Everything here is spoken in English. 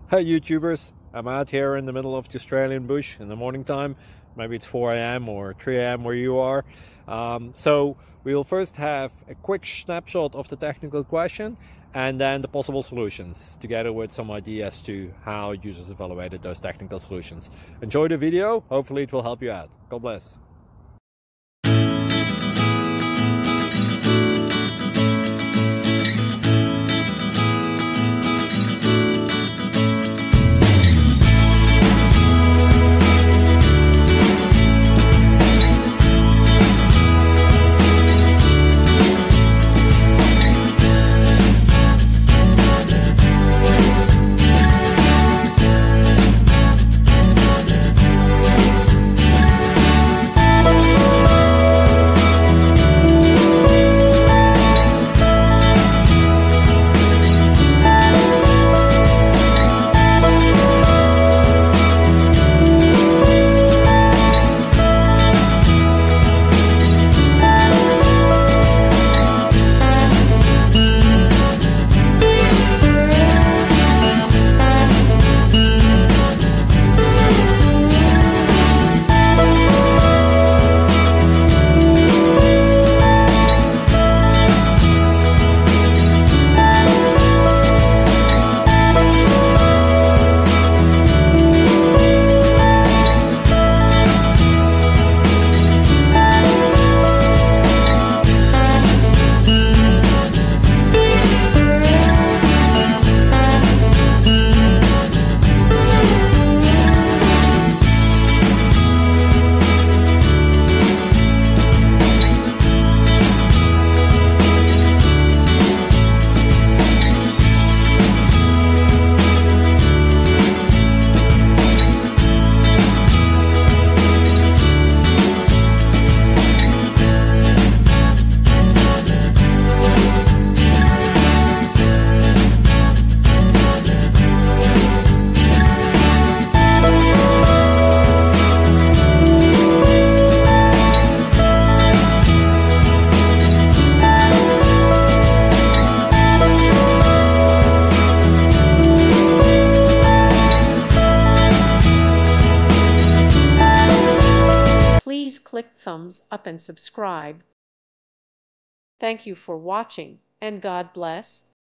Hey YouTubers, I'm out here in the middle of the Australian bush in the morning time. Maybe it's 4 a.m. or 3 a.m. where you are. So we'll first have a quick snapshot of the technical question and then the possible solutions, together with some ideas to how users evaluated those technical solutions. Enjoy the video, hopefully it will help you out. God bless. Please click thumbs up and subscribe. Thank you for watching, and God bless.